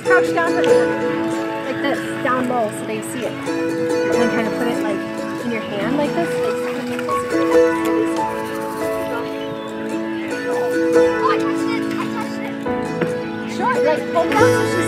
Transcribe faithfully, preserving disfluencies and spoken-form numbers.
crouch down for like this, down low, so they see it. And then kind of put it like in your hand like this. Like, oh, I touched it! I touched it! Sure, like hold it up so she's